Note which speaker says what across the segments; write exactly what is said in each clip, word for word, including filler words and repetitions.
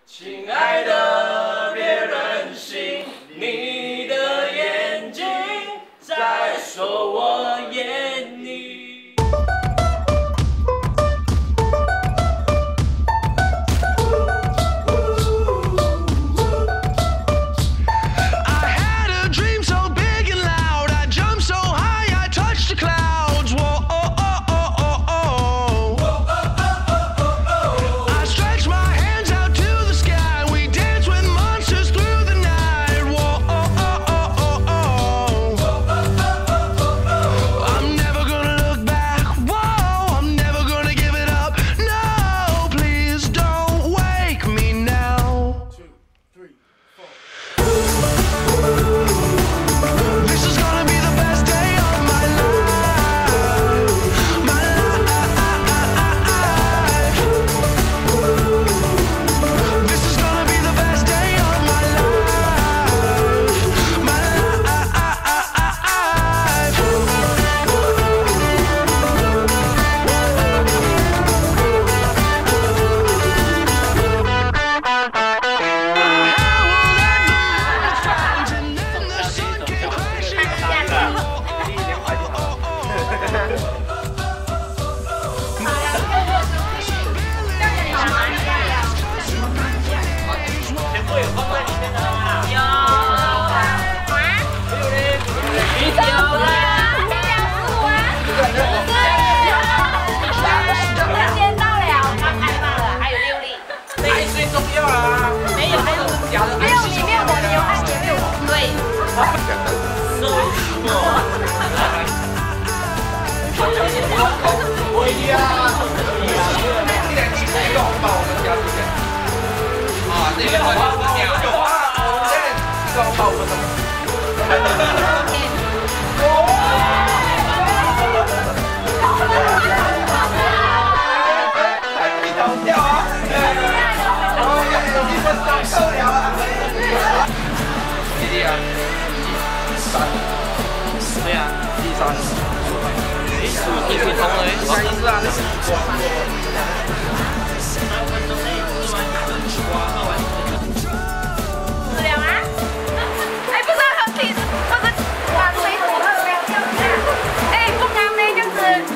Speaker 1: 亲爱的，别任性，你的眼睛在说我厌你。
Speaker 2: 对啊，第三，诶，数一水通嘞，好意思啊，
Speaker 3: 质量啊？哎，不是很平，不是往水土特别漂亮，哎，不干呢，就是。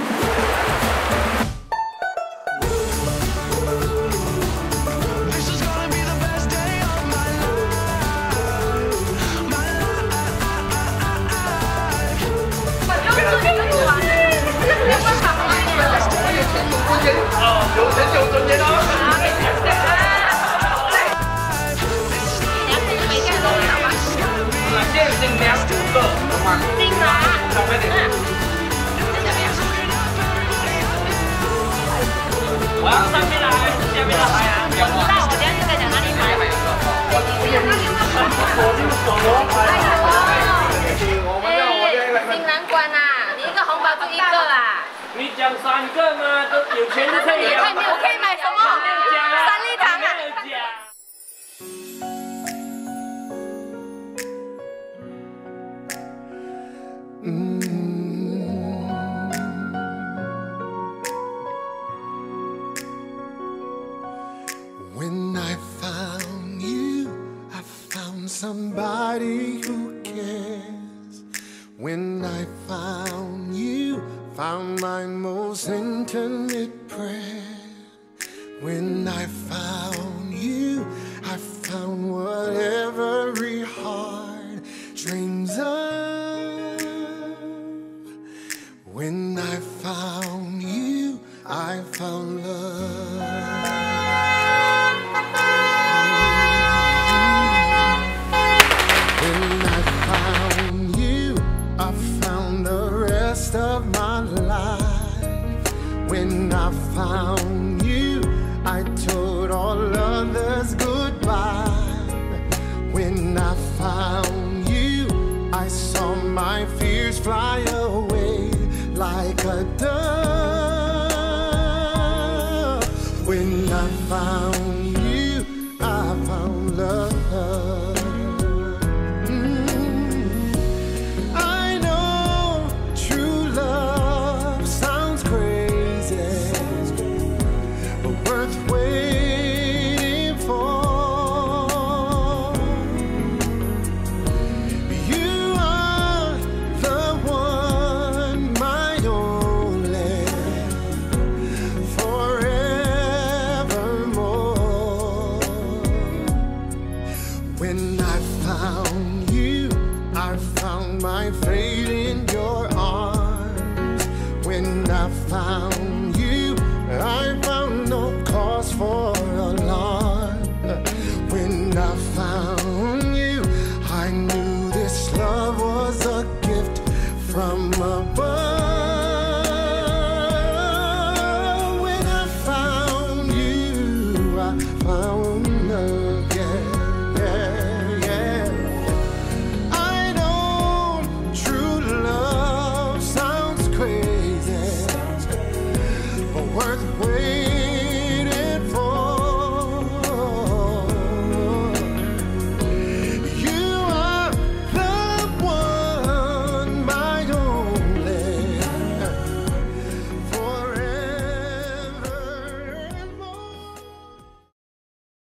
Speaker 1: 有钱有尊严啊！两件新娘五个，懂吗？新郎，快点！我要上面来，下面来啊！我知道，我等下就在讲哪里买。
Speaker 3: 新郎官啊，你一个红包就一个啊！
Speaker 1: 你讲三个吗？都有钱就可以了。
Speaker 3: 我可以买什么？三粒糖啊！
Speaker 4: When I found you, I found somebody who cares. When I found you, found my most intimate prayer. When I found you, I found what every heart dreams of. When I found you, I found love. When I found you, I found the rest of my life. When I found you, I told all others goodbye. When I found you, I saw my fears fly away like a dove. When I found you, I found love.